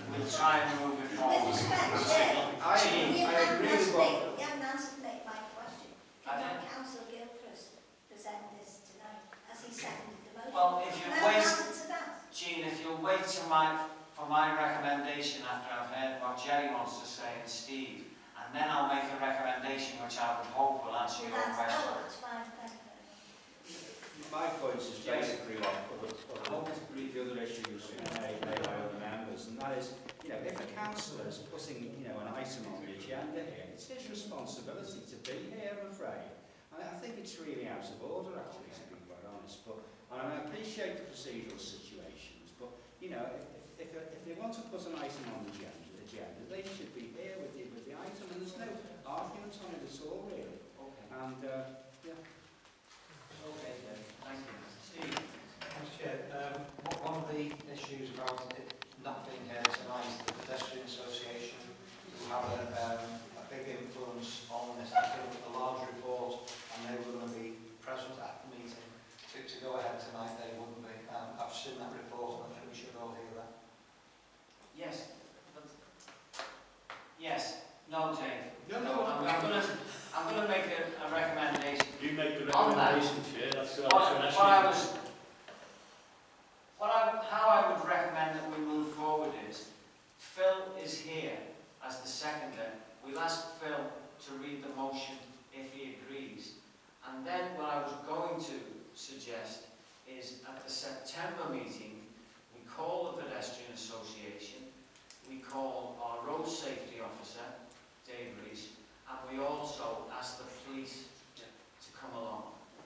we'll try and move it forward. With respect, I agree with what... You haven't answered my question. Can Councillor Gilchrist present this tonight, as he seconded the motion? Well, if you wait, Jean, if you'll wait till for my recommendation after I've heard what Gerry wants to say and Steve, and then I'll make a recommendation which I would hope will answer your question. Oh, that's fine, thank you. My point is basically what the other issues made by other members, and that is, you know, if a councillor is putting, you know, an item on the agenda here, it's his responsibility to be here, I'm afraid. And I think it's really out of order, actually, to be quite honest. But and I appreciate the procedural situations, but you know, if they want to put an item on the agenda, they should be here with the item, and there's no argument on it at all, really. Okay. And yeah. Okay, then. Thank you. Steve. Thanks, Chair. One of the issues about it not being here tonight is the Pedestrian Association, who have a big influence on this. They did a large report, and they were going to be present at the meeting. To go ahead tonight, they wouldn't be. I've seen that report, and I think we should all hear that. Yes. Yes. No, Dave. No. I'm going to make a recommendation. You make the recommendation, Chair. That's how I would recommend that we move forward is, Phil is here as the seconder. We'll ask Phil to read the motion if he agrees. And then what I was going to suggest is at the September meeting, we call the Pedestrian Association, we call our road safety officer, Dave Rees, and we also ask the police to come along.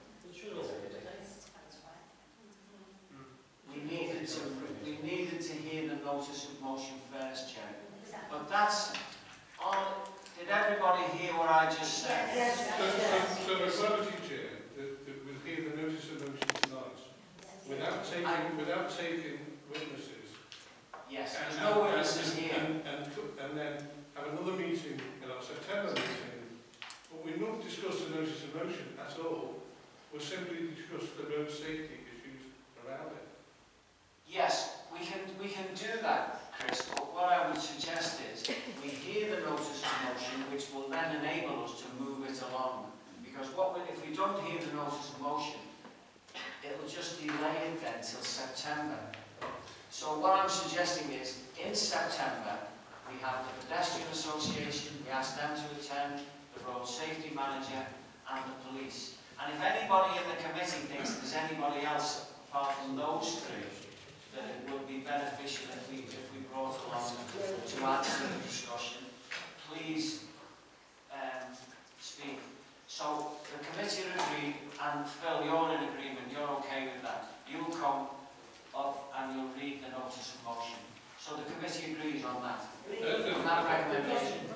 We needed to hear the notice of motion first, Gerry. But that's all. Did everybody hear what I just said? Yes. So the Secretary Chair, that we'll hear the notice of motion tonight, without taking witnesses. Yes. There's no witnesses here. And then have another meeting in our September meeting. But we're not discussing the notice of motion at all. We'll simply discuss the road safety issues around it. Yes, we can do that, Chris, but what I would suggest is we hear the notice of motion, which will then enable us to move it along. Because if we don't hear the notice of motion, it will just delay it then till September. So what I'm suggesting is, in September, we have the Pedestrian Association, we ask them to attend, the road safety manager and the police. And if anybody in the committee thinks there's anybody else apart from those three, that it would be beneficial if we brought along to add to the discussion, please speak. So the committee agreed, and Phil, you're in agreement, you're okay with that. You'll come up and you'll read the notice of motion. So the committee agrees on that. On that recommendation.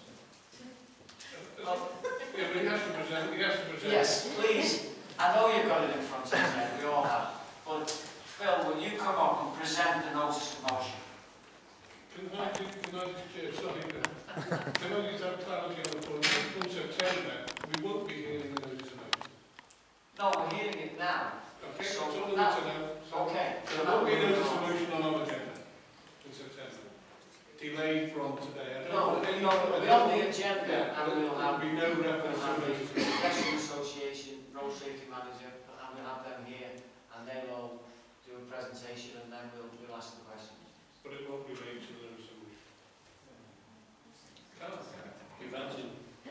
Yeah, but he has to present. Yes, please. I know you've got it in front of you, we all have. But Phil, will you come up and present the notice of motion? Can I just have clarity on the point? In September, we won't be hearing the notice of motion. No, we're hearing it now. Okay, so that's all we need to know. Okay. There won't be a notice of motion on our agenda in September. Delayed from today. No, we're on the agenda, and we'll have be no reference to the notice. Pedestrian Association, road safety manager, and we'll have them here, and they'll all do a presentation, and then we'll ask the questions. But it won't be linked to the notice of motion. Imagine.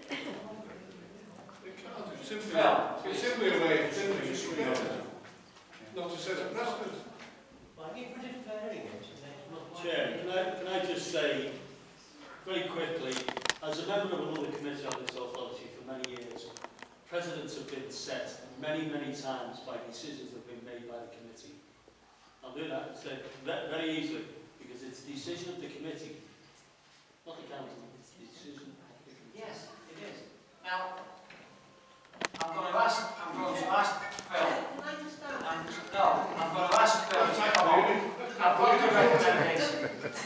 It can't. It's simply a way of thinking. Not to set a precedent. Why are you deferring it? Chair, can I just say very quickly, as a member of another committee on this authority for many years, precedents have been set many times by decisions that have been made by the committee. I'll do that very easily, because it's the decision of the committee, not the council, it's the decision of the committee. Yes, it is. Now, I'm going to ask Phil. I'm going to ask Phil to come on. I've got the recommendation.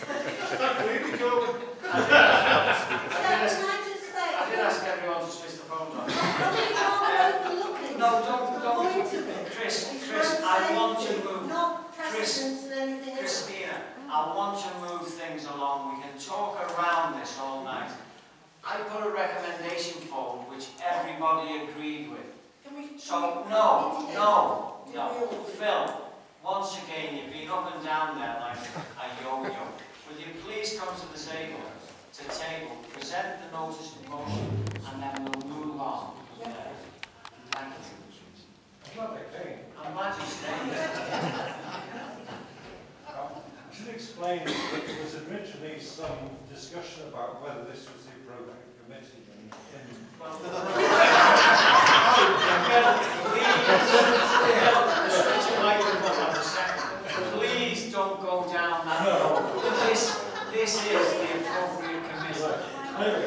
I did ask everyone to switch the phones on. No, don't. Chris, I want to move. Christina, move things along. We can talk around this all night. I put a recommendation forward which everybody agreed with. So, no. Phil, once again, you've been up and down there like a yo-yo. Will you please come to the table, present the notice of motion, and then we'll move on. Thank you. I'm glad you stayed. I should explain that there was originally some discussion about whether this was the appropriate committee. Please don't go down that road. This is the appropriate committee.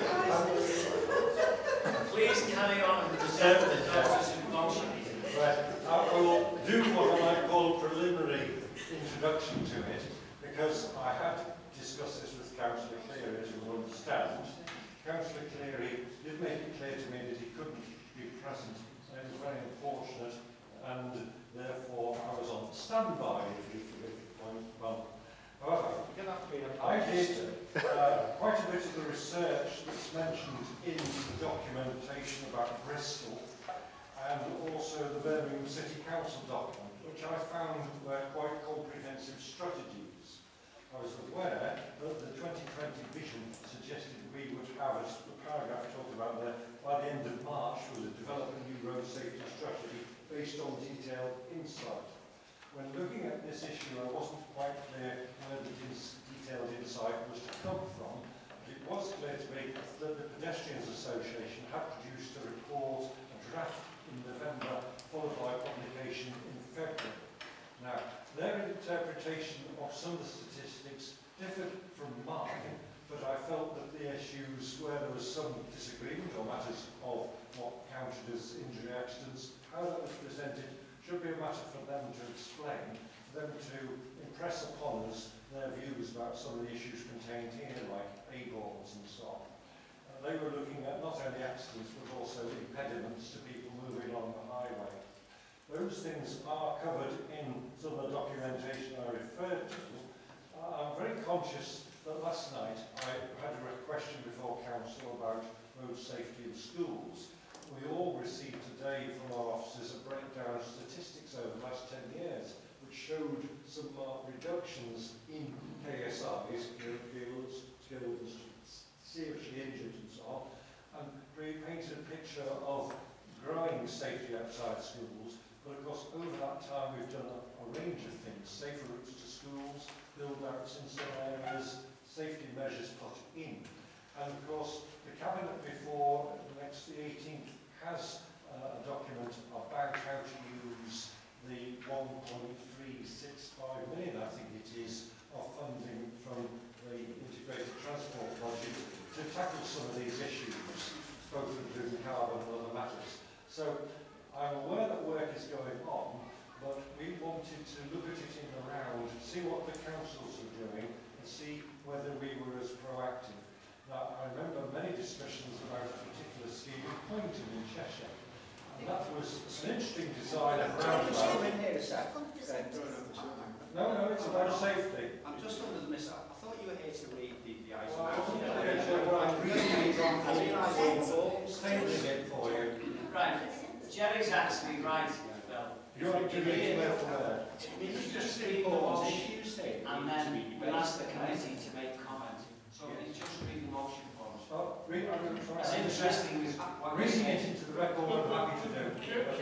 Please carry on and present the notice of motion. Right. I will do what I might call a preliminary introduction to it, because I had discussed this with Councillor Cleary, as you will understand. Councillor Cleary did make it clear to me that he couldn't be present. It was very unfortunate, and therefore I was on standby, if you forget the point. Well, however, I did quite a bit of the research that's mentioned in the documentation about Bristol, and also the Birmingham City Council document, which I found were quite comprehensive strategies. I was aware that the 2020 vision suggested we would have, as the paragraph talked about there, by the end of March, we would develop a new road safety strategy based on detailed insight. When looking at this issue, I wasn't quite clear where the detailed insight was to come from, but it was clear to me that the Pedestrians Association had produced a report, a draft in November, followed by publication in February. Now, their interpretation of some of the statistics differed from mine, but I felt that the issues where there was some disagreement or matters of what counted as injury accidents, how that was presented should be a matter for them to explain, for them to impress upon us their views about some of the issues contained here, like A-balls and so on. They were looking at not only accidents, but also impediments to people moving along the highway. Those things are covered in some of the documentation I referred to. I'm very conscious that last night I had a question before Council about road safety in schools. We all received today from our officers a breakdown of statistics over the last 10 years, which showed some marked reductions in KSIs, skills, seriously injured and so on, and we painted a picture of growing safety outside schools. But of course, over that time we've done a range of things: safer routes to schools, build-outs in some areas, safety measures put in. And of course, the Cabinet before the 18th has a document about how to use the 1.365 million, I think it is, of funding from the integrated transport budget to tackle some of these issues, both including carbon and other matters. So I'm aware that work is going on, but we wanted to look at it in the round, see what the councils are doing, and see whether we were as proactive. Now, I remember many discussions about a particular scheme in Poynton in Cheshire, and that was an interesting design of roundabout. No, it's about safety. I'm just under the miss. I thought you were here to read the item. I'm reading it on it for you. Right, Gerry's actually right, Phil. You want to read it from there? Just read the motion, and then we'll ask the committee to make comment. So just read the motion for us. Well, As interesting as reading it into the record, I'm happy to do.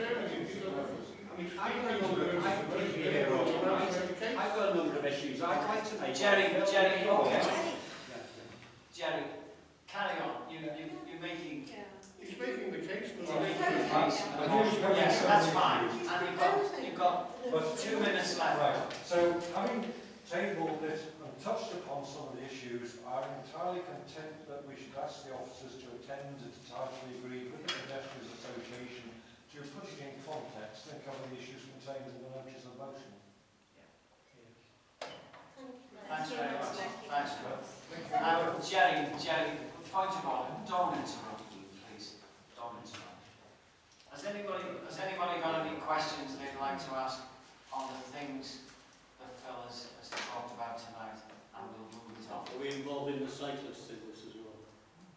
I've got a number of issues I'd like to make. Gerry, okay. Gerry, carry on. You're making... He's making the case. Yes, that's fine. And you've got 2 minutes left. Right. So, having tabled it and touched upon some of the issues, I'm entirely content that we should ask the officers to attend at a time we agreed with the Pedestrians Association to put it in context and cover the issues contained in the notice of motion. Thanks very much. Thanks, Phil. Gerry, point of order. Don't interrupt me, please. Don't interrupt. Has anybody got any questions they'd like to ask on the things that Phil has talked about tonight? And we'll move in the cyclists in this as well?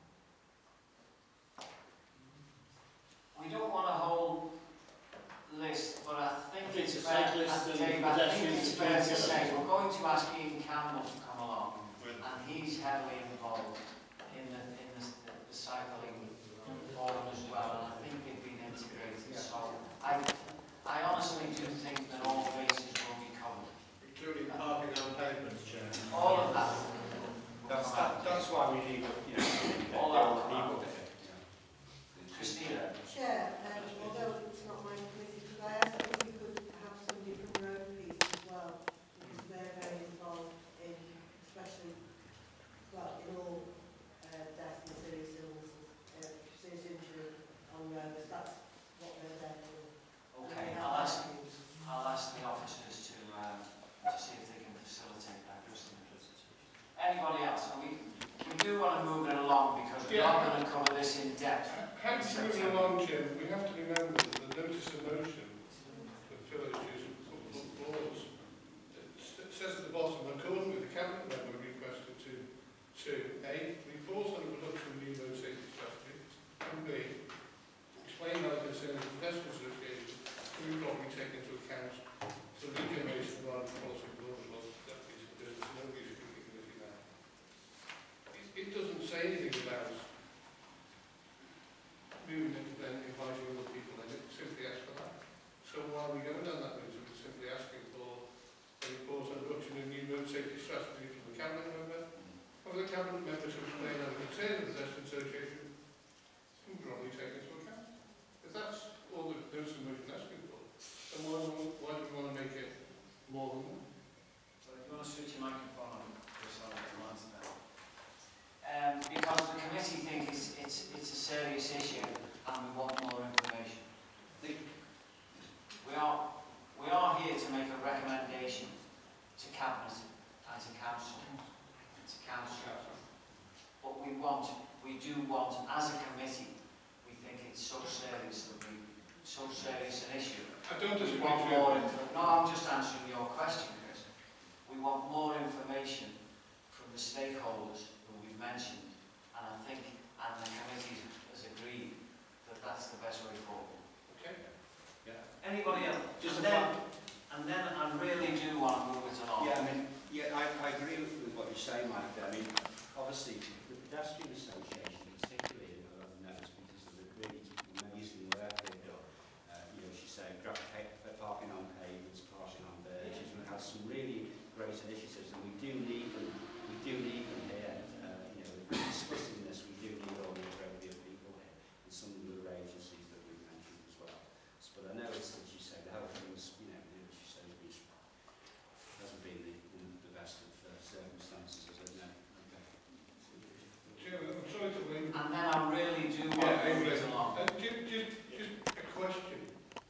We don't want a whole list, but I think It's it's a fair, cyclist and Dave, I think pedestrians it's and fair to cyclists. say we're going to ask Ian Campbell to come along, and he's heavily involved in the cycling forum as well, and I think they've been integrated. So I honestly do think that all bases will be covered. Including parking on pavements, Chair. All of that. That's why we need, All all that. people. Christina. Chair, although it's not my committee, could I ask if we could have somebody from road police as well, because they're very involved in, especially, well, in all death and serious illnesses, serious injury on roads. That's what they're there for. Okay, I'll ask the officers to see if they can facilitate that. Anybody else? We do want to move it along because we're not going to cover this in depth. How to move along, Jim, we have to remember that the notice of motion that Phil has used for laws, it says at the bottom, according with the cabinet member requested to A, report on the production of new road safety strategy, and B, explain how the concerns of the pedestrian association can be properly taken into account for the regeneration of our policy of laws, laws, deputies, and business, and nobody's speaking committee now. It doesn't say anything about moving it and inviting other people in. It simply asks for that. So why are we going down that route? We're simply asking for a report on production of new road safety strategy from the cabinet member, or the cabinet member to explain how the concern of the pedestrian association can probably take into account. If that's all the notice of motion asking for, then why do we want to make it more than that? So if you want to switch your microphone on, Chris, I'll answer that. Because the committee think it's a serious issue and we want more information. We are here to make a recommendation to Cabinet and to Council. But we do want, as a committee, we think it's so serious an issue. I don't We disagree want with you. more information. No, I'm just answering your question, Chris. We want more information from the stakeholders who we've mentioned, and I think, and the committee has agreed that that's the best way forward. Okay. Yeah. Anybody else? Just And then I really do want to move it along. I agree with what you're saying, Mike. I mean, obviously, the Pedestrian Association, particularly, I've noticed because of the really amazing work they've done. She's saying parking on pavements, parking on verges. We have some really great initiatives, and we do need them. We do need them here. If we're discussing this, we do need all the appropriate people here, and some of the other agencies that we've mentioned as well. But I know it's, as you say, the whole thing's, as you say, hasn't been the best of circumstances, as I know. Chairman, I'm sorry to leave. And then I really do want to move it along. Just a question.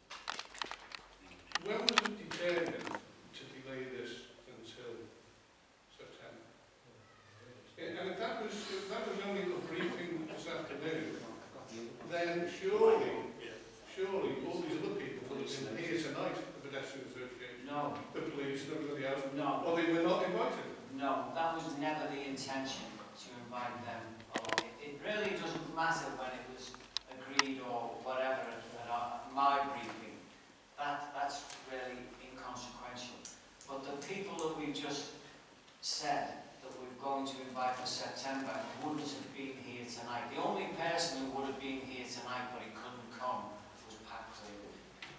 When was it determined to delay this until September? And if that was only a briefing this afternoon, then surely all these other people would have been here tonight, the Pedestrian Association, No, the police, and everybody else, no, or they were not invited. no, that was never the intention to invite them along. It really doesn't matter when it was agreed or whatever at my briefing. That's really inconsequential. But the people that we just said that we're going to invite for September wouldn't have been here tonight. The only person who would have been here tonight but he couldn't come was Pat Cleary.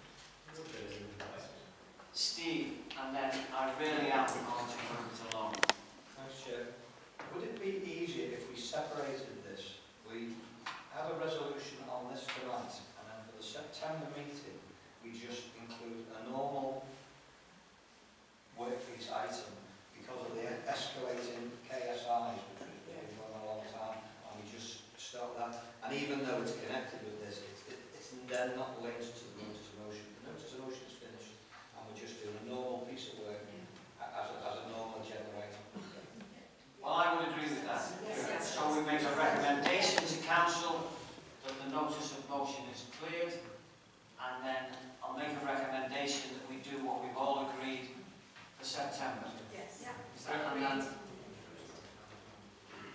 Steve, and then I really am going to move it along. Thanks, Chair. Would it be easier if we separated this? We had a resolution on this tonight, and then for the September meeting, we just include a normal workpiece item because of the escalating KSIs, which has been going on a long time, and we just start that. And even though it's connected with this, it's then not linked to the notice of motion. The notice of motion is finished, and we're just doing a normal piece of work as a normal generator. Well, I would agree with that. So we make a recommendation to Council that the notice of motion is cleared, and then I'll make a recommendation that we do what we've all agreed for September. Yes. Is that, and then,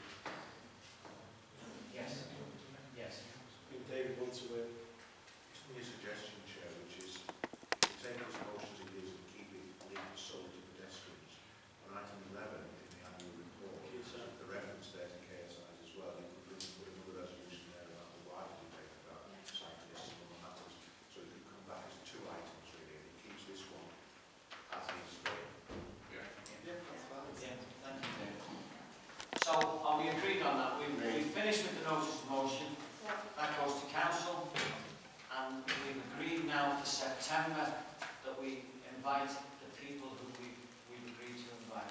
on that. We've finished with the notice of motion. That goes to council. And we've agreed now for September that we invite the people who we've agreed to invite.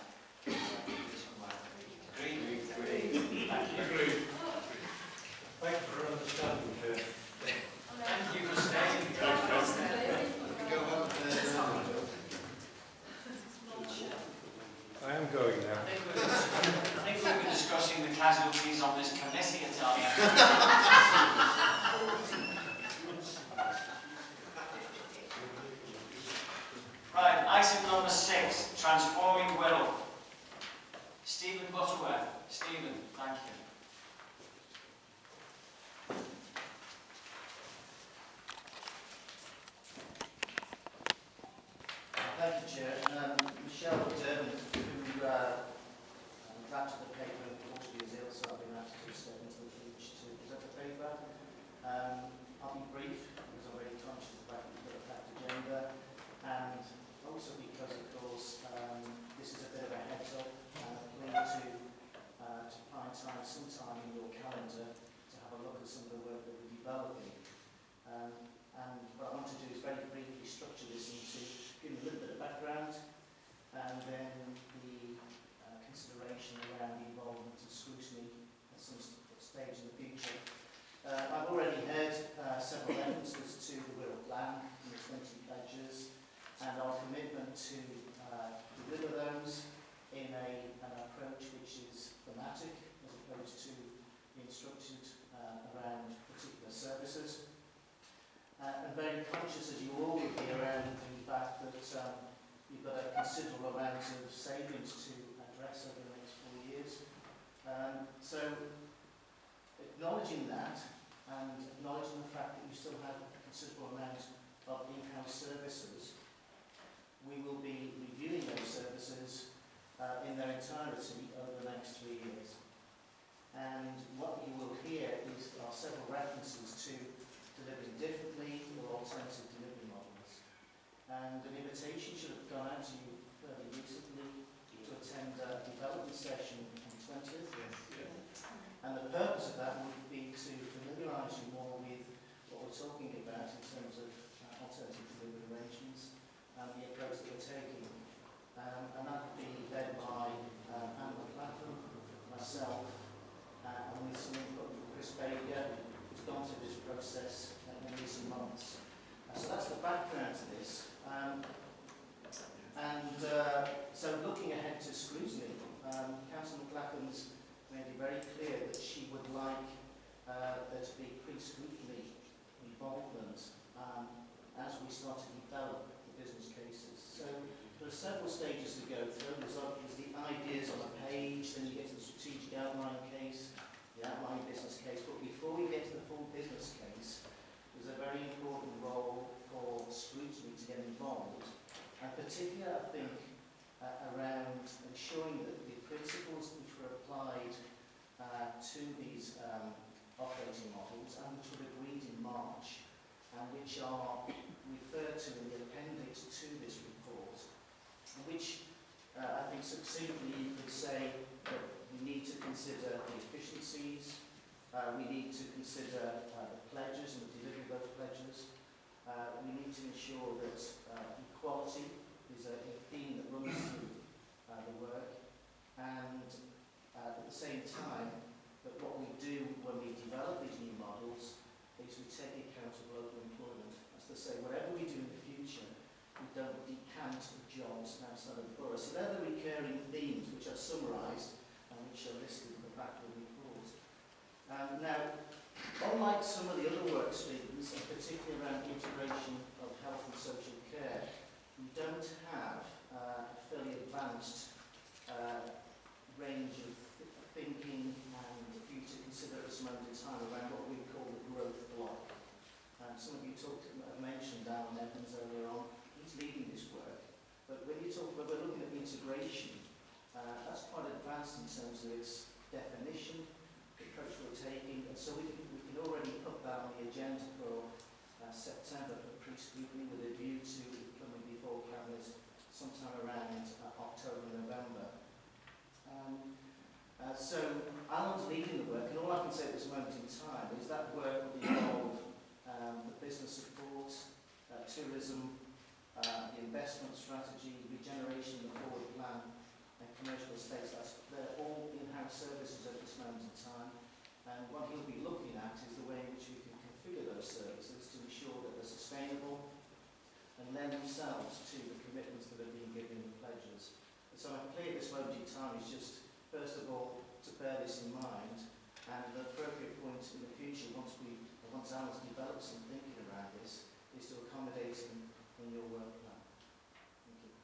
Agreed? Agreed. Thank you. Agreed. Thank you for understanding, Chair. Thank you for staying. I am going now. I think we'll be discussing the casualties on this committee at our Right, item number 6, transforming Wirral. Stephen Butterworth. Stephen, thank you. Thank you, Chair. Michelle Dermot, who drafted the paper, unfortunately is ill, so I've been asked to step into the breach to present the paper. I'll be brief, because I'm very conscious of the fact that we've got a packed agenda, and also because, of course, this is a bit of a heads up, and a plea to find time, some time in your calendar to have a look at some of the work that we're developing. And what I want to do is very briefly structure this into give you a little bit of background, and then the consideration around the involvement of scrutiny at some stage in the future. I've already heard several references to the Wirral Plan and the 20 pledges, and our commitment to deliver those in an approach which is thematic as opposed to being structured around particular services. And very conscious, as you all would be, around the fact that you've got a considerable amount of savings to address over the next 4 years. So, acknowledging that, and acknowledging the fact that you still have a considerable amount of in-house services, we will be reviewing those services in their entirety over the next 3 years. And what you will hear are several references to delivering differently or alternative delivery models. And an invitation should have gone out to you fairly recently to attend a development session on the 20th. And the purpose of that would be to familiarise you more with what we're talking about in terms of alternative delivery arrangements and the approach that we're taking. And that would be led by Anne McLaughlin, myself, and with some input from Chris Baker, who's gone through this process in recent months. So that's the background to this. So looking ahead to scrutiny, Councillor McLaughlin's made it very clear that she would like there to be pre-scrutiny involvement as we start to develop the business cases. So there are several stages to go through. There's the ideas on a page, then you get to the strategic outline case, the outline business case. But before we get to the full business case, there's a very important role for scrutiny to get involved, and particularly, I think, around ensuring that the principles which were applied to these operating models and which were agreed in March and which are referred to in the appendix to this report, which I think succinctly you could say that we need to consider the efficiencies, we need to consider the pledges and the delivery of those pledges, we need to ensure that equality is a theme that runs through the work, and at the same time that what we do when we develop these new models is we take account of local employment. As to say, whatever we do in the future, we don't decant jobs outside of the borough. So they're the recurring themes which are summarised and which are listed in the back of the report. Now, unlike some of the other work streams, and particularly around integration of health and social care, we don't have a fairly advanced range of thinking and for you to consider at this moment in time around what we call the growth block. Some of you mentioned Alan Evans earlier on. He's leading this work. But when you talk about, we're looking at the integration, that's quite advanced in terms of its definition, the approach we're taking, and so we can already put that on the agenda for September for pre-scrutiny with a view to coming before cameras sometime around October, November. So Alan's leading the work, and all I can say at this moment in time is that work will involve the business support, tourism, the investment strategy, regeneration, the forward plan, and commercial estates. They're all in-house services at this moment in time. And what he'll be looking at is the way in which we can configure those services to ensure that they're sustainable and lend themselves to the commitments that are being given in the pledges. And so my plea at this moment in time is just, first of all, to bear this in mind, and at an appropriate point in the future, once Alan's developed some thinking around this, is to accommodate him in your work plan. Thank you.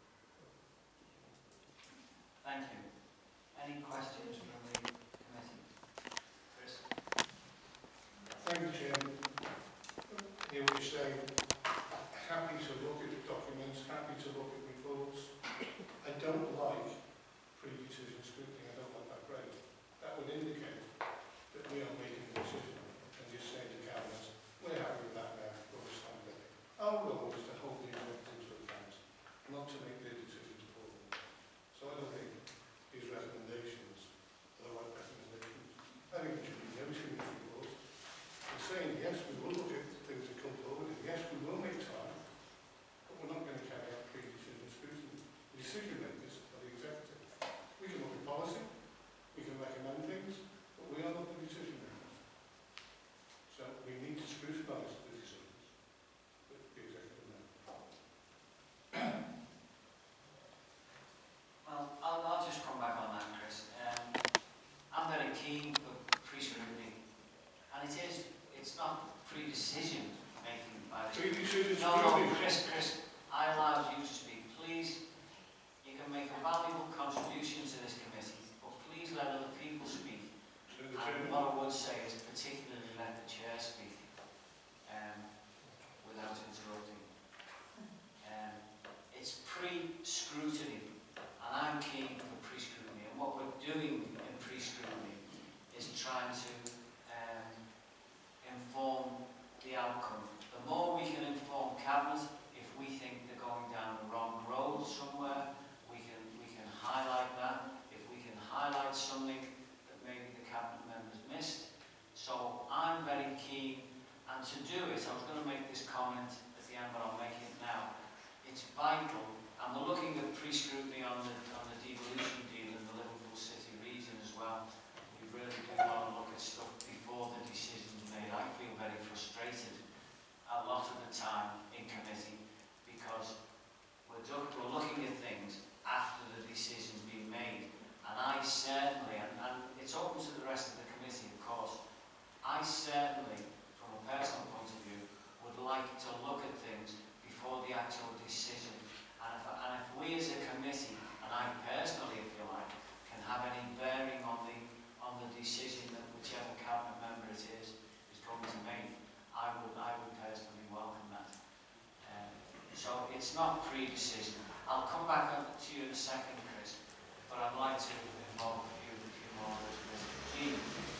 Thank you. Any questions from the committee? Chris? Thank you, Chair. Here we say, happy to look at documents, happy to look at reports. I don't like pre-decision scrutiny. I don't like that phrase. That would indicate that we are making a decision and just saying to Cabinet, we're happy with that now, we'll stand with it. Our role is to hold the executive to account, not to make their decisions for them. So I don't think his recommendations are the right recommendations. I think we should be noting these reports and saying, yes, we will look at things that come forward, and yes, we will make time, but we're not going to carry out pre-decision scrutiny. Decision makers are the executive. We can look at policy, we can recommend things, but we are not the decision makers. So we need to scrutinise the decisions that the executive makes. Well, I'll just come back on that, Chris. I'm very keen for pre-scrutiny, and it's not pre-decision making by the... Pre-decision No, scrutiny. Chris, I allowed you to speak. Please, you can make a valuable contribution to this committee, but please let other people speak. And what I would say is particularly let the chair speak without interrupting. It's pre-scrutiny, and I'm keen for pre-scrutiny. And what we're doing in pre-scrutiny is trying to inform the outcome. The more we can inform Cabinet, if we think they're going down the wrong road somewhere, we can highlight that. If we can highlight something that maybe the Cabinet members missed. So I'm very keen, and to do it, I was going to make this comment at the end, but I'll make it now. It's vital, and we're looking at pre-scrutiny on the devolution deal in the Liverpool City region as well. We really do want to look at stuff before the decision's made. I feel very frustrated a lot of the time in committee because we're looking at things after the decision's been made. And I certainly, and it's open to the rest of the committee, of course, I certainly, from a personal point of view, would like to look at things before the actual decision. And if we as a committee, and I personally, if you like, can have any bearing on the decision that whichever Cabinet member it is going to make, I would personally welcome that. So it's not pre-decision. I'll come back to you in a second, Chris, but I'd like to involve a few more of this. Jean.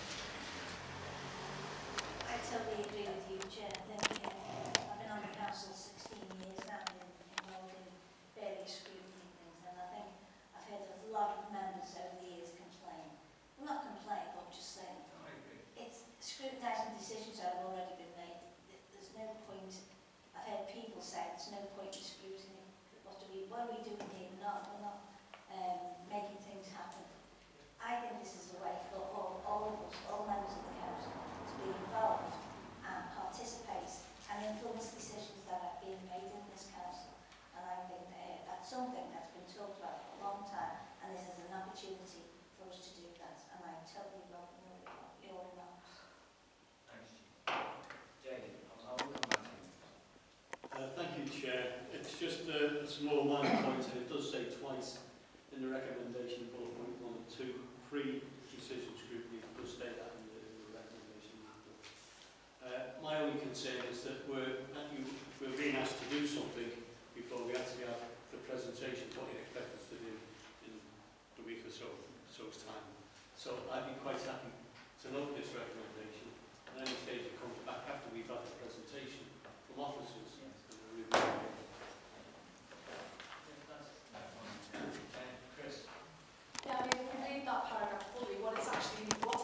I totally agree with you, Chair. I think I've been on the council 16 years now, involved in various scrutiny things, and I think I've heard a lot of members over the years complain. Well, not complain, but just saying. It's scrutinising decisions that have already been made. There's no point. I've heard people say there's no point in scrutiny. What are we doing here? We're not making things happen. I think this is a way for all of us, all members of the council, to be involved and participate and influence decisions that are being made in this council. And I think that's something that's been talked about for a long time, and this is an opportunity for us to do that. And I totally welcome your remarks. Thanks, Jay. I'll come back to you. Thank you, Chair. It's just a small minor point, and it does say twice in the recommendation, bullet point 1 and 2, pre-decision scrutiny. It does state that in the recommendation. My only concern is that we're being asked to do something before we actually have the presentation, what you expect us to do in a week or so's time. So I'd be quite happy to note this recommendation, and any stage it comes back after we've had the presentation from officers. Chris? Yeah, I mean, if we read that paragraph fully, what's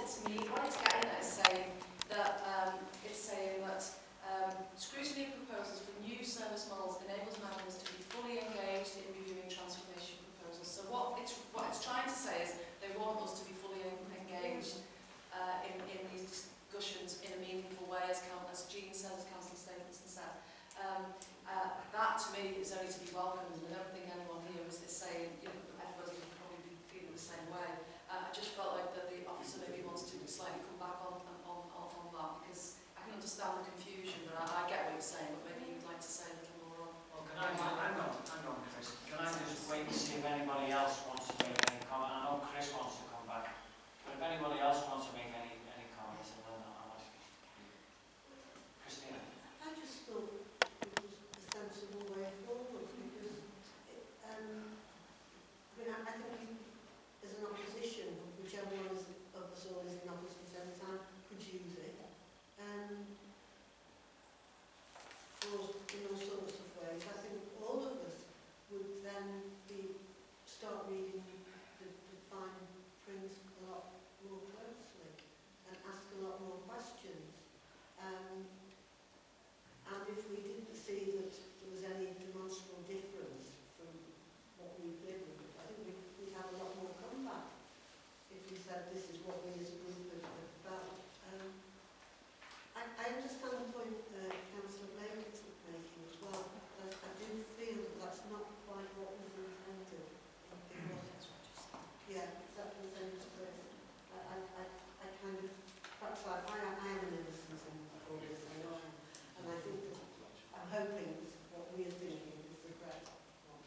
what we as a group have felt. I understand the point Councillor Blake is making as well. I do feel that that's not quite what was intended. It wasn't. Yeah, exactly the same as Chris. I kind of, perhaps I am an innocent in all this, I know, and I think that I'm hoping that what we are thinking is the correct one.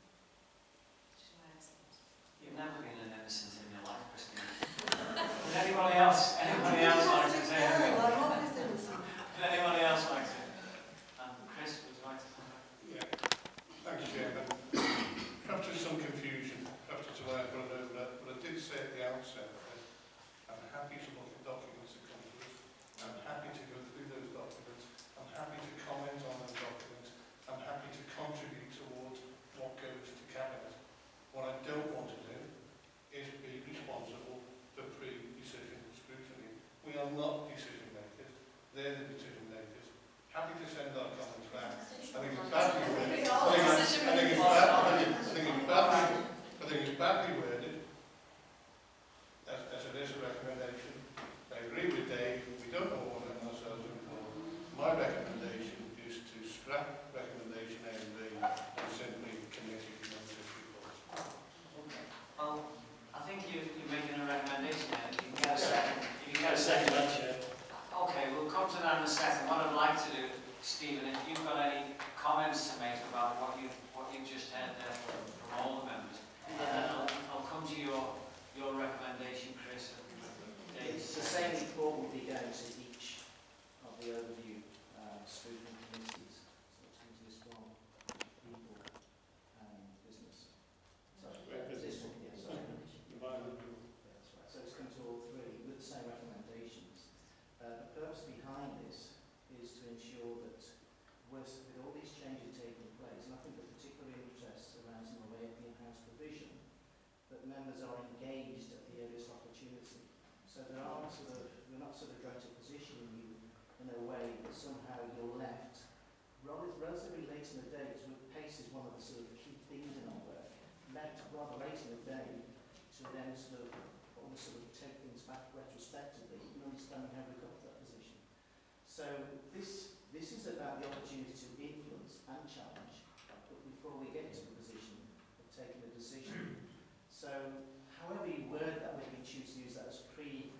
You've never been an innocent in your life, Christina. Would anybody else like to say anything? I'm always innocent. Would anybody else like to? Chris, would you like to say? Yeah, thank you, Chairman. Perhaps there's some confusion, perhaps it's why I put it over that, but I did say at the outset that I'm happy to look at documents that come to us. I'm happy to go through those documents. I'm happy to comment on those documents. I'm happy to contribute towards what goes to Cabinet. What I don't want to do is be responsible for pre-decision scrutiny. We are not decision makers. They're the decision makers. Happy to send our comments back. I think it's badly worded. I think it's badly worded. As it is a recommendation. I agree with Dave. We don't know what ourselves in for. My recommendation is to scrap recommendation A and B and simply committee notice reports. Well, I think you're making a recommendation there. You can get a second. You can get a second. Okay, we'll come to that in a second. What I'd like to do, Stephen, if you've got any comments to make about what you've just heard there from all the members, and then I'll come to your recommendation, Chris. It's the same report will be going to each of the overview scrutiny committees. So it's going to this one, people and business. Sorry, this one, yeah, sorry. Yeah, that's right. So it's come to all three with the same recommendations. The purpose behind this is to ensure that with all these changes taking place, and I think the particular interest around the way of the in-house provision, that members are engaged at the earliest opportunity. So there are we're not sort of going to position you in a way that somehow you're left relatively late in the day, because pace is one of the sort of key things in our work, left rather late in the day to then sort of almost sort of take things back retrospectively and understanding how we got to that position. So this is about the opportunity to influence and challenge, but before we get to the position of taking a decision. So however you word that, whether you choose to use that as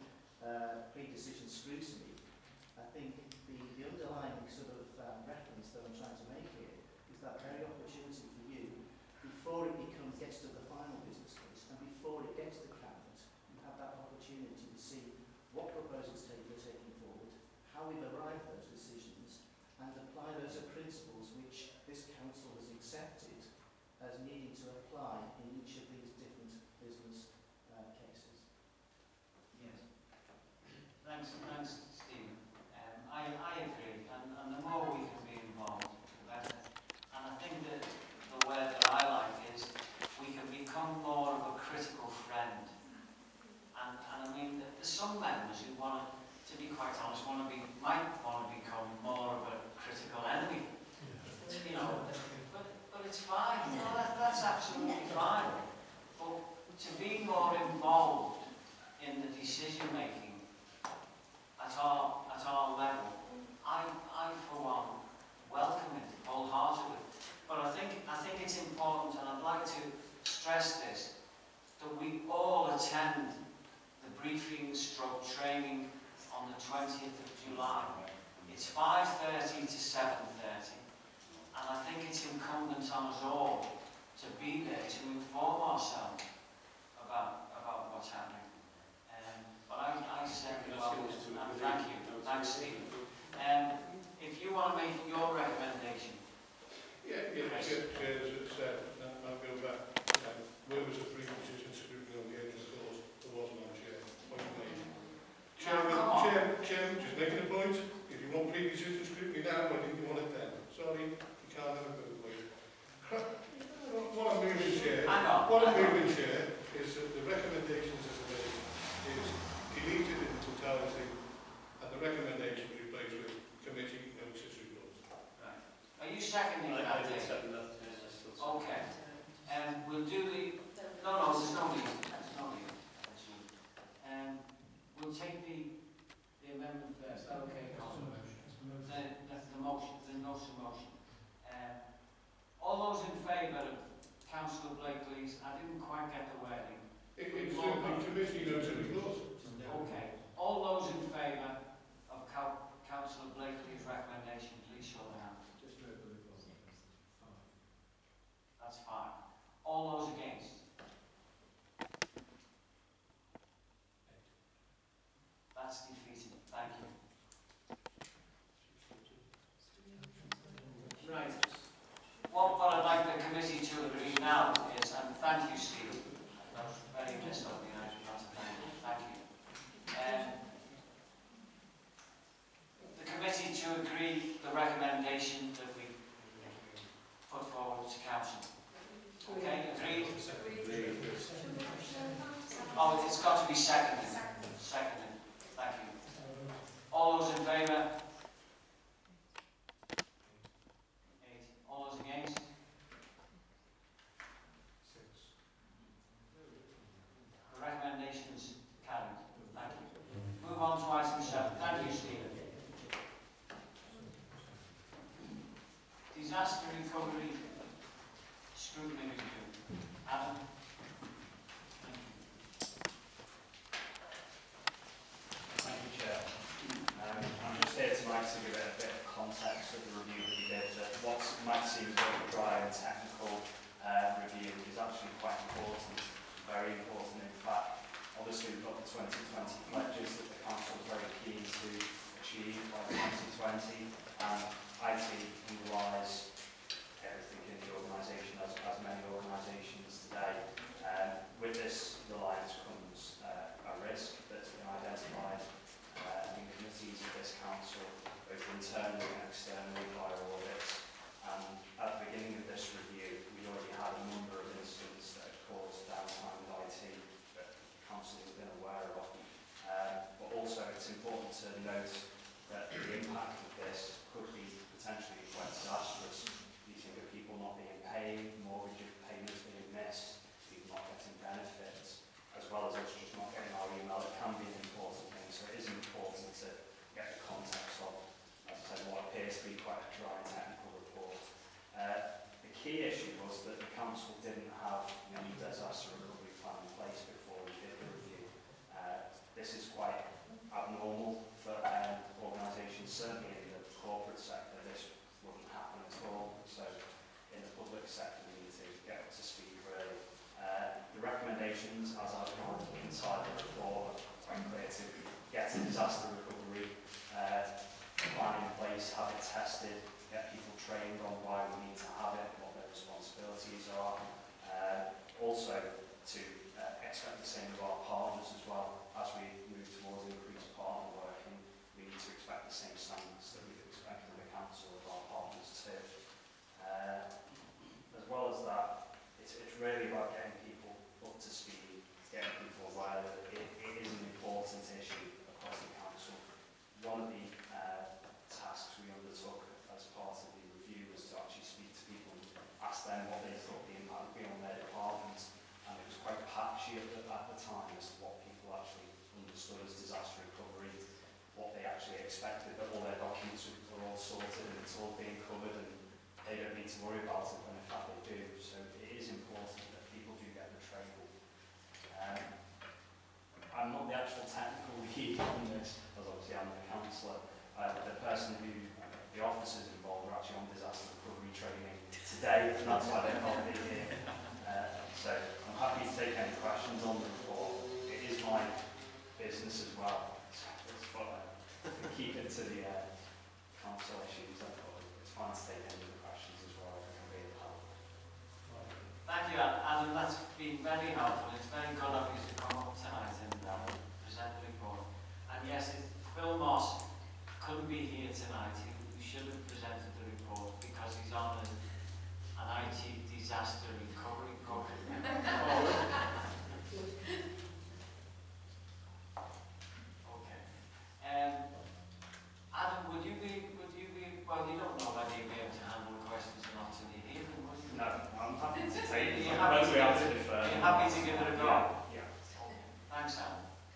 pre-decision scrutiny, I think the underlying sort of reference that I'm trying to make here is that very opportunity for you, before it gets to the final business case, and before it gets to Cabinet, you have that opportunity to see what proposals you're taking forward, how we've arrived at those decisions, and apply those principles which this Council has accepted as needing to apply in each of these different business cases. Yes. Thanks, Stephen. I agree, and the more we can be involved, the better. And I think that the word that I like is we can become more of a critical friend. And I mean, there's some members who to be quite honest, might want to become more of a critical enemy. You know, but it's fine. You know, that's absolutely fine. But to be more involved in the decision making at our level, I for one welcome it wholeheartedly. But I think it's important, and I'd like to stress this, that we all attend the briefing stroke training on the 20th of July. It's 5:30 to 7:30, and I think it's incumbent on us all to be there to inform ourselves about what's happening. But I certainly welcome it, and thank you. Thanks, Steve. If you want to make your recommendation. Yeah, Chair, as it said, I'll go back. Where was the pre-decision scrutiny on the edge of course? There wasn't on Chair. Point made. Chairman, just making a point. If you want pre-decision scrutiny now, why didn't you want it then? Sorry, you can't have it both ways. What I'm moving, Chair, is that the recommendations as they is deleted in totality, and the recommendation replaced with committee notice reports. Right. Are you seconding that? I did second that. Okay. We'll do the... No, there's no need. There's no need. the motion, the notice of motion. All those in favour of Councillor Blakeley's, I didn't quite get the wording. It's simply committee notice of report. Okay. All those in favour of Councillor Blakeley's recommendation, please show their hand. That's fine. All those against? That's defeated. Thank you. Right. What I'd like the committee to agree now is, and thank you, Steve, that was very nice of you, thank you. The committee to agree the recommendation that we put forward to council. Okay, agreed? Oh, it's got to be seconded. Seconded. Thank you. All those in favour? 8. All those against? 6. The recommendation is carried. Thank you. Move on to item 7. Thank you, Stephen. Disaster recovery scrutiny review. Adam? Thank you, Chair. I'm just here tonight to give a bit of context of the review that we did. What might seem a very dry and technical review is actually quite important, very important in fact. Obviously we've got the 2020 pledges that the Council is very keen to achieve by 2020, and IT underlies everything in the organisation, as many organisations today. With this reliance comes a risk that's been identified in committees of this council, both internally and externally via audits. And at the beginning of this review, we already had a number of incidents that had caused downtime with IT that the council has been aware of. But also it's important to note that the impact of this could be potentially quite disastrous. You think of people not being paid, mortgage payments being missed, people not getting benefits, as well as us just not getting our email. It can be an important thing, so it is important to get the context of, as I said, what appears to be quite a dry technical report. The key issue was that the council didn't have any disaster recovery plan in place before we did the review. This is quite abnormal for organisations, certainly in the corporate sector. This wouldn't happen at all. So in the public sector, we need to get up to speed really. The recommendations, as outlined inside the report, are quite clear to get a disaster recovery plan in place, have it tested, get people trained on why we need to have it, what their responsibilities are. Also to expect the same of our partners as well. As we move towards increased partner working, we need to expect the same standards that we'd expect in the council of our partners too. As well as that, it's really about getting people up to speed, getting people aware that it is an important issue across the council. One of the tasks we undertook as part of the review was to actually speak to people and ask them what they thought the impact would be on their department, and it was quite patchy at the time as to what people actually understood as disaster recovery, what they actually expected, that all their documents were all sorted and it's all being covered and they don't need to worry about it when in fact they do. So it is important that people do get the training. I'm not the actual technical lead on this, as obviously I'm the councillor. The person who, the officers involved are actually on disaster recovery training today, and that's why they're not here. So I'm happy to take any questions on the report. It is my business as well, so to keep it to the council issues. I thought it's fine to take any of the questions as well if I can be of help. Thank you, Adam. That's been very helpful. It's very good of you to come up tonight and present the report. And yes, Phil Moss couldn't be here tonight. He should have presented the report because he's on an IT disaster recovery program. Okay. Adam, would you be, well, you don't know whether you'd be able to handle questions or not to the hearing, would you? No, I'm happy to take it. Are you happy to give it a go? Yeah. Thanks, Adam.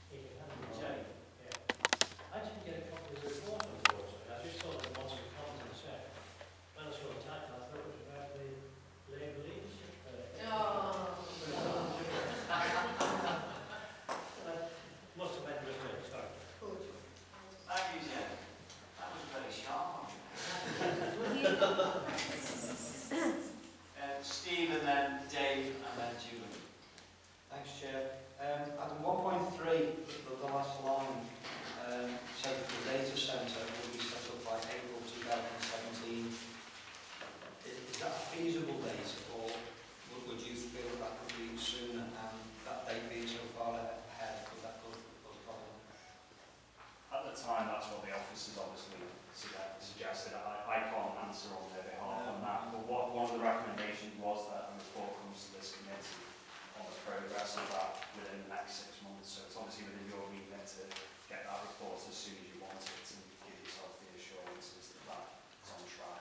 time, that's what the officers obviously suggested. I can't answer on their behalf on that, but one of the recommendations was that a report comes to this committee on the progress of that within the next 6 months. So it's obviously within your remit to get that report as soon as you want it and give yourself the assurances that that's on track.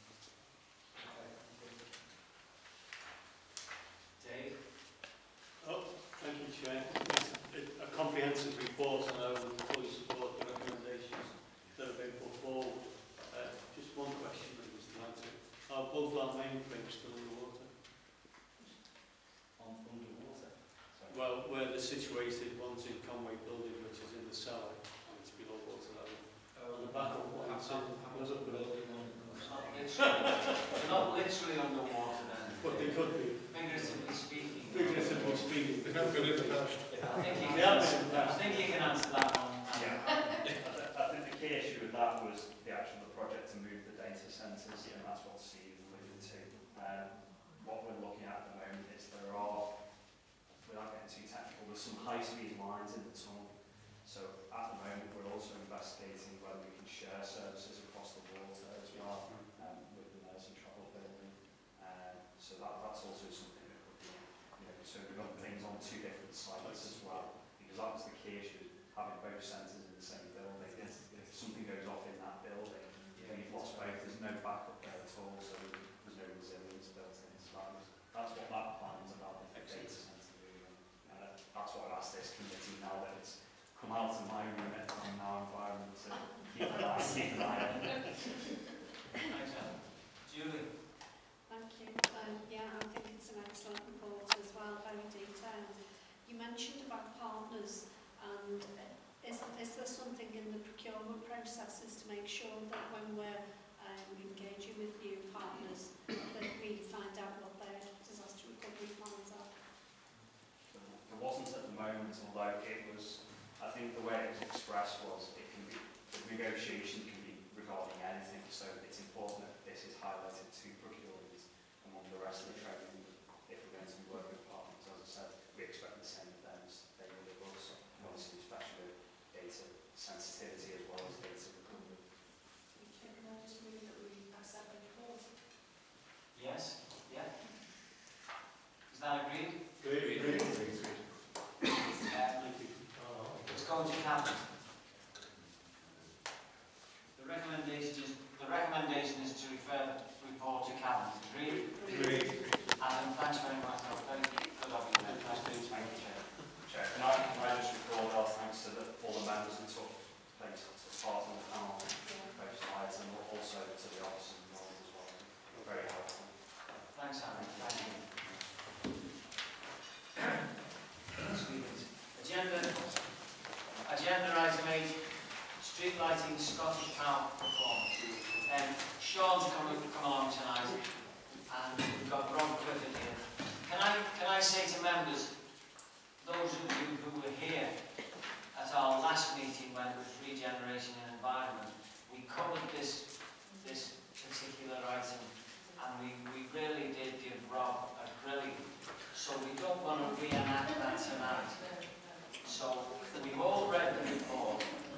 Dave? Oh, thank you, Chair. It's a comprehensive report, and I would fully support the recommendations that have been put forward. Just one question, Mr. Lancer. Are both our mainframes still underwater? Underwater? Well, where they're situated, one's in Conway Building, which is in the cellar, and it's below water level. On the back of one, it's in another building. They're not literally underwater then. But they could be. Figuratively speaking. Figuratively speaking. They have been in the past. I think you can answer that one. Yeah. I think the key issue with that was the project to move the data centres, and that's what Steve alluded to. What we're looking at the moment is there are, without getting too technical, there's some high-speed lines in the tunnel. So at the moment we're also investigating whether we can share services across the water as well with the nursing travel building. So that's also something that could be, so we've got things on 2 different sites as well, because that was the key issue, having both centres in the same building. If something goes off in that building, you've lost both, there's no backup there at all, so there's no resilience built in. So that's what that plan is about, the data centre moving. That's what I've asked this committee now that it's come out of my remit from our environment to keep an eye on it. Julie? Thank you. Yeah, I think it's an excellent report as well, very detailed. You mentioned about partners, and is there something in the procurement processes to make sure that when we're engaging with new partners that we find out what their disaster recovery plans are? There wasn't at the moment, although it was, I think the way it was expressed was it can be, the negotiation can be regarding anything, so it's important that this is highlighted to procurement among the rest of the training. If we're going to be working with partners, as I said, we expect the same of them as they would of us, obviously especially with data sensitivity as well as data recovery. Can I just move that we accept the report? Yes? Yeah? Is that agreed? Agreed. It's going to cabinet. The recommendation is to refer the report to cabinet. Agreed? Agreed. Adam, thanks very much. Very good of you. Nice to meet you. Chair, can I just record our thanks to all the members who took part in the panel, both sides, and also to the officers involved as well. Very helpful. Thanks, Adam. Thank you. Agenda item 8, street lighting Scottish Power performance. Sean's come along tonight, and we've got Rob Clifford here. Can I say to members, those of you who were here at our last meeting when it was Regeneration and Environment, we covered this particular item, and we really did give Rob a grilling. So we don't want to reenact that tonight. So we've all read the report.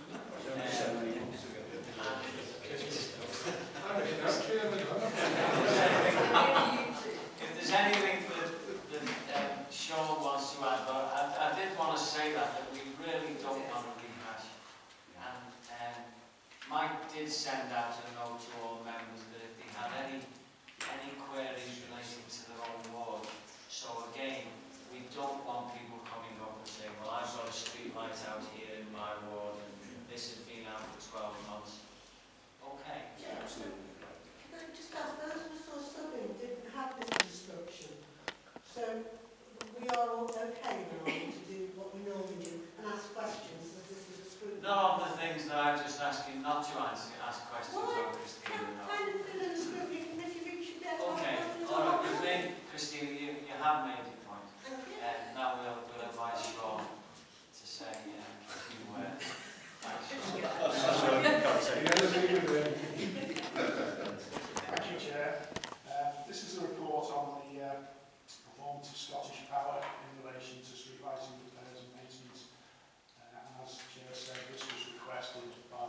If there's anything that Sean wants to add, but I did want to say that we really don't want to rehash. And Mike did send out a note to all members that if they had any queries relating to their own ward. So again, we don't want people coming up and saying, well, I've got a street light out here in my ward and this has been out for 12 months. Okay. Yeah, absolutely. Can I just ask, those who saw Sullivan didn't have this instruction, so we are all okay now to do what we normally do and ask questions, as this is a scrutiny? None of the things that I just asked you not to ask questions Why? of, Christina. No. Kind of fill in the scrutiny committee, we should get Okay, all right, you've made, Christina, you have made your point. Now we'll advise Sean to say a few words. Thank you, Chair. This is a report on the performance of Scottish Power in relation to street lighting repairs and maintenance. As Chair said, this was requested by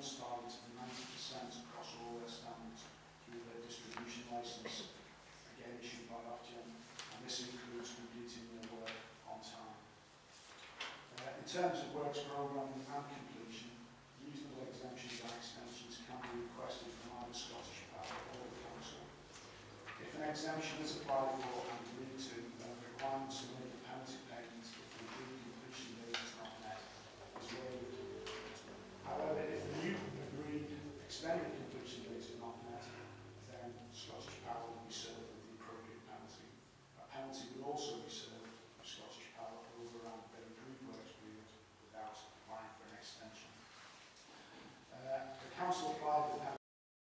performance target of 90% across all their standards through their distribution licence, again issued by Ofgem, and this includes completing their work on time. In terms of works programming and completion, reasonable exemptions and extensions can be requested from either Scottish Power or the Council. If an exemption is applied for and agreed to, then the requirements for